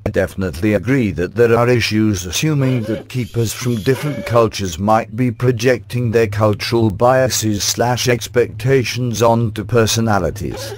definitely agree that there are issues assuming that keepers from different cultures might be projecting their cultural biases/expectations onto personalities.